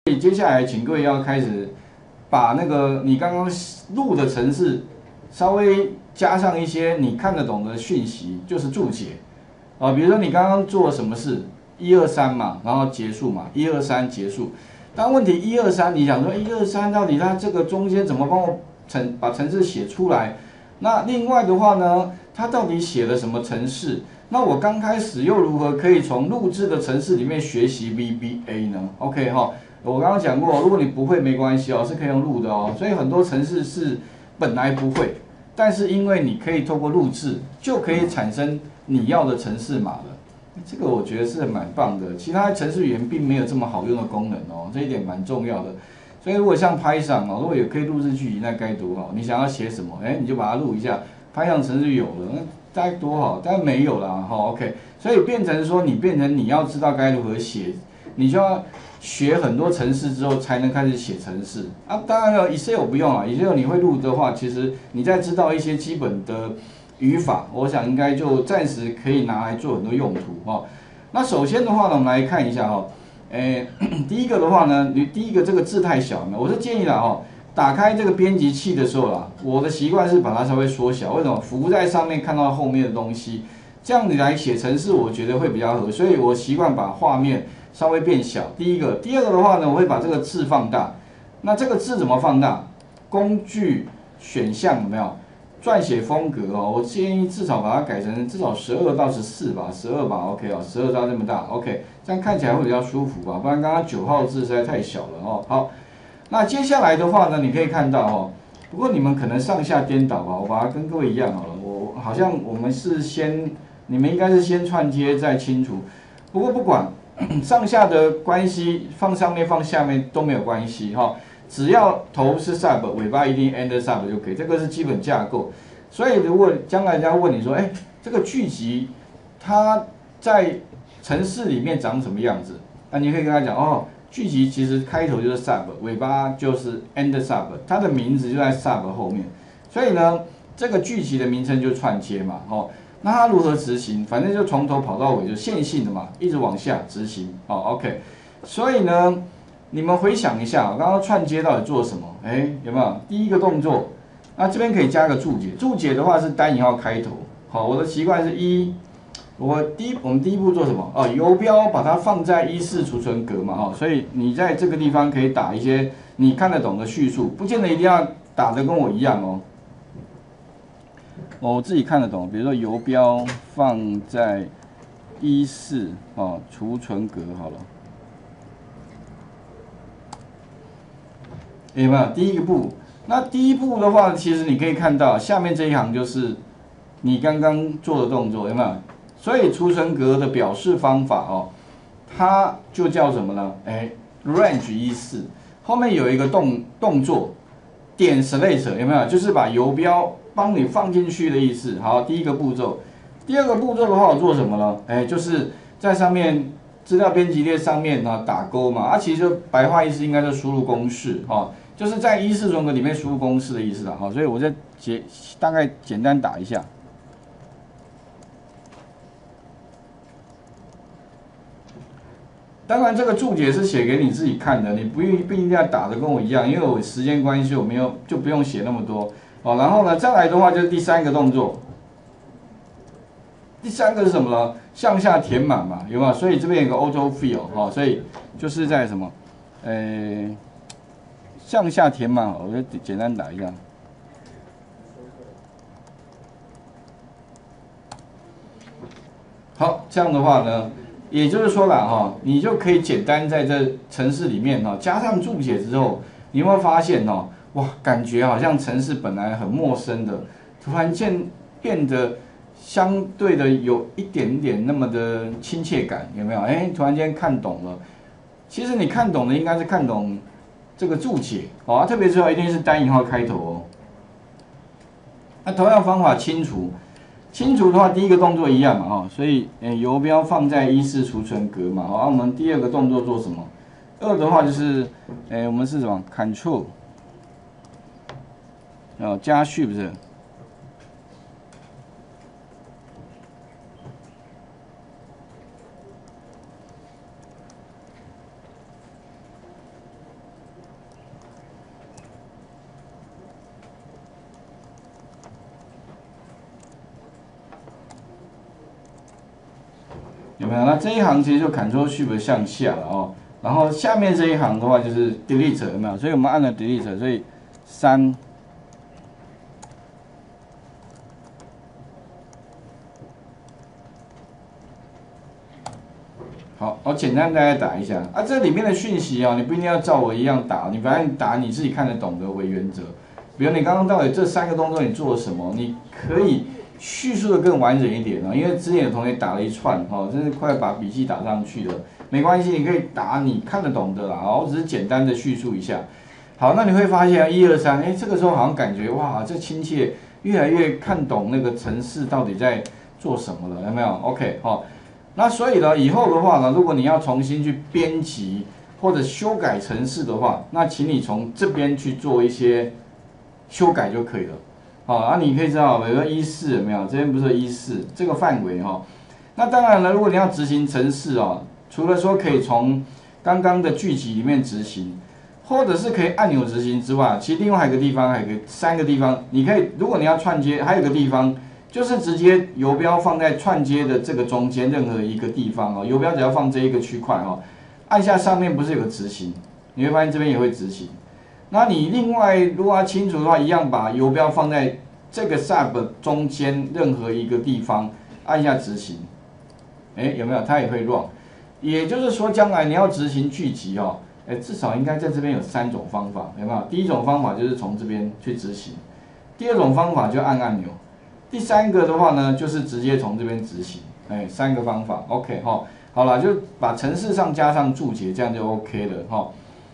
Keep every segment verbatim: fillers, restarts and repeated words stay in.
所以接下来，请各位要开始把那个你刚刚录的程式稍微加上一些你看得懂的讯息，就是注解啊。比如说你刚刚做了什么事，一二三嘛，然后结束嘛，一二三结束。但问题一二三，你想说一二三到底它这个中间怎么帮我程把程式写出来？那另外的话呢，它到底写了什么程式？那我刚开始又如何可以从录制的程式里面学习 V B A 呢 ？OK 哈。我刚刚讲过，如果你不会没关系哦，是可以用录的哦。所以很多程式是本来不会，但是因为你可以透过录制，就可以产生你要的程式码了。这个我觉得是蛮棒的。其他程式语言并没有这么好用的功能哦，这一点蛮重要的。所以如果像 Python 哦，如果也可以录制句集，那该多好！你想要写什么，哎，你就把它录一下。Python 程式有了，那该多好！但没有啦，哈 ，OK。所以变成说，你变成你要知道该如何写，你就要学很多程式之后才能开始写程式啊。当然了 ，Excel 不用了 ，Excel 你会录的话，其实你再知道一些基本的语法，我想应该就暂时可以拿来做很多用途哈。那首先的话呢，我们来看一下哈，诶，第一个的话呢，你第一个这个字太小了，我是建议啦哈，打开这个编辑器的时候啦，我的习惯是把它稍微缩小，为什么？浮在上面看到后面的东西，这样你来写程式，我觉得会比较合，所以我习惯把画面稍微变小。第一个，第二个的话呢，我会把这个字放大。那这个字怎么放大？工具选项有没有？撰写风格哦，我建议至少把它改成至少十二到十四吧，十二吧 ，OK 哦，十二到这么大 ，OK， 这样看起来会比较舒服吧，不然刚刚九号字实在太小了哦。好，那接下来的话呢，你可以看到哦，不过你们可能上下颠倒吧，我把它跟各位一样好了，我好像我们是先，你们应该是先串接再清除，不过不管上下的关系，放上面放下面都没有关系哈。只要头是 sub， 尾巴一定 end sub 就可以，这个是基本架构。所以如果将来人家问你说，哎，这个剧集它在程式里面长什么样子？那你可以跟他讲，哦，剧集其实开头就是 sub， 尾巴就是 end sub， 它的名字就在 sub 后面。所以呢，这个剧集的名称就串接嘛，哦，那它如何执行？反正就从头跑到尾，就线性的嘛，一直往下执行，哦 ，OK。所以呢。你们回想一下，刚刚串接到底做什么？哎，有没有？第一个动作，那这边可以加个注解。注解的话是单引号开头。好，我的习惯是一，我第一，我们第一步做什么？哦，游标把它放在一式储存格嘛，哦，所以你在这个地方可以打一些你看得懂的叙述，不见得一定要打得跟我一样哦。我自己看得懂，比如说游标放在一式哦储存格好了。有没有？第一个步，那第一步的话，其实你可以看到下面这一行就是你刚刚做的动作，有没有？所以储存格的表示方法哦，它就叫什么呢？哎 ，range 一四后面有一个动动作，点 select 有没有？就是把游标帮你放进去的意思。好，第一个步骤。第二个步骤的话，我做什么呢？哎，就是在上面资料编辑列上面呢打勾嘛，啊，其实就白话意思应该是输入公式哈。就是在一式储存格里面输入公式的意思啦，好，所以我再简大概简单打一下。当然，这个注解是写给你自己看的，你不一不一定要打的跟我一样，因为我时间关系，我没有就不用写那么多哦。然后呢，再来的话就是第三个动作，第三个是什么呢？向下填满嘛，有没有？所以这边有个 auto fill 哈，所以就是在什么，呃。向下填满，我就简单打一下。好，这样的话呢，也就是说啦，哈，你就可以简单在这程式里面哈，加上注解之后，你有没有发现哦，哇，感觉好像程式本来很陌生的，突然间变得相对的有一点点那么的亲切感，有没有？哎，突然间看懂了。其实你看懂的应该是看懂。这个注解哦、啊，特别重要，一定是单引号开头哦。那同样方法清除，清除的话，第一个动作一样嘛，哈，所以诶，游标放在一式储存格嘛，好，啊，我们第二个动作做什么？二的话就是，诶，我们是什么 ？Control， 哦，加 Shift。 没有？那这一行其实就 Ctrl Shift 向下了哦。然后下面这一行的话就是 Delete 有没有？所以我们按了 Delete， 所以三。好，我简单大概打一下啊，这里面的讯息啊，你不一定要照我一样打，你反正打你自己看得懂的为原则。比如你刚刚到底这三个动作你做了什么，你可以叙述的更完整一点啊，因为之前有同学打了一串哦，真是快把笔记打上去了，没关系，你可以打你看得懂的啦，我只是简单的叙述一下。好，那你会发现一二三，哎，这个时候好像感觉哇，这亲切，越来越看懂那个程式到底在做什么了，有没有 ？OK， 好。那所以呢，以后的话呢，如果你要重新去编辑或者修改程式的话，那请你从这边去做一些修改就可以了。好，啊，你可以知道，比如说一四有没有？这边不是一四这个范围哈。那当然了，如果你要执行程式哦，除了说可以从刚刚的剧集里面执行，或者是可以按钮执行之外，其实另外还有一个地方，还有个三个地方，你可以，如果你要串接，还有一个地方。就是直接游标放在串接的这个中间任何一个地方哦，游标只要放这一个区块哦，按下上面不是有个执行，你会发现这边也会执行。那你另外如果要清楚的话，一样把游标放在这个 sub 中间任何一个地方，按下执行，哎，有没有？它也会 run。也就是说，将来你要执行剧集哦，哎，至少应该在这边有三种方法，有没有？第一种方法就是从这边去执行，第二种方法就按按钮。第三个的话呢，就是直接从这边执行，哎，三个方法 ，OK 哈，好了，就把程式上加上注解，这样就 OK 了哈。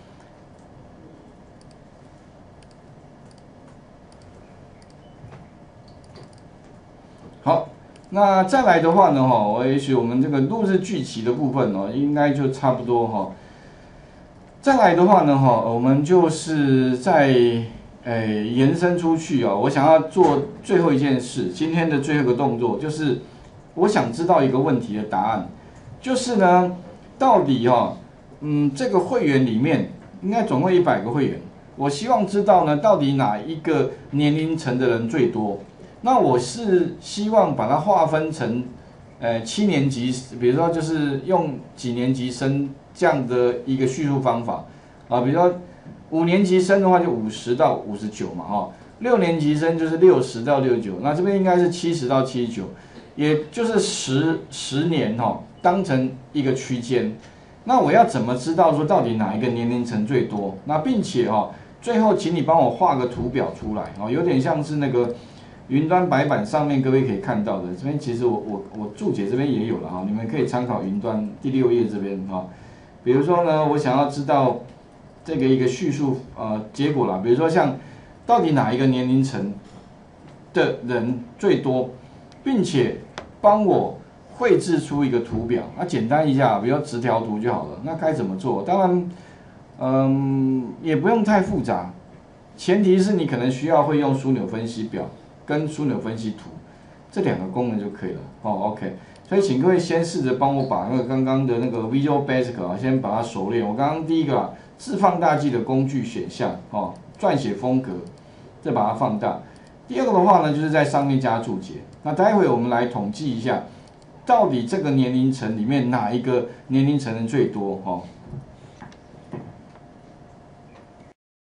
好，那再来的话呢，哈，我也许我们这个录制剧集的部分哦，应该就差不多哈。再来的话呢，哈，我们就是在。哎，延伸出去哦，我想要做最后一件事，今天的最后一个动作就是，我想知道一个问题的答案，就是呢，到底哦，嗯，这个会员里面应该总共一百个会员，我希望知道呢，到底哪一个年龄层的人最多？那我是希望把它划分成，呃，七年级，比如说就是用几年级生这样的一个叙述方法啊，比如说。五年级生的话就五十到五十九嘛，哈，六年级生就是六十到六十九，那这边应该是七十到七十九，也就是十十年哈，当成一个区间。那我要怎么知道说到底哪一个年龄层最多？那并且哈，最后请你帮我画个图表出来，哦，有点像是那个云端白板上面各位可以看到的，这边其实我我我注解这边也有了哈，你们可以参考云端第六页这边哈，比如说呢，我想要知道。这个一个叙述呃结果啦，比如说像到底哪一个年龄层的人最多，并且帮我绘制出一个图表，那简单一下，比如直条图就好了。那该怎么做？当然，嗯，也不用太复杂，前提是你可能需要会用枢纽分析表跟枢纽分析图这两个功能就可以了。哦 ，OK。所以请各位先试着帮我把那个刚刚的那个 Visual Basic 啊，先把它熟练。我刚刚第一个啊。自放大器的工具选项，哦，撰写风格，再把它放大。第二个的话呢，就是在上面加注解。那待会我们来统计一下，到底这个年龄层里面哪一个年龄层人最多，哦。